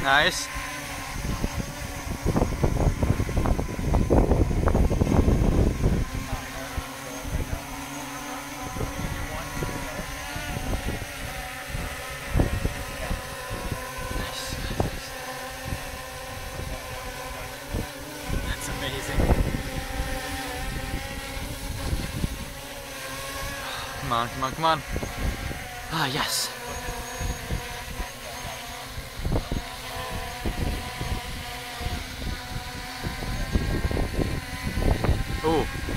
Nice. That's amazing. Come on, come on, come on. Ah, yes. Oh.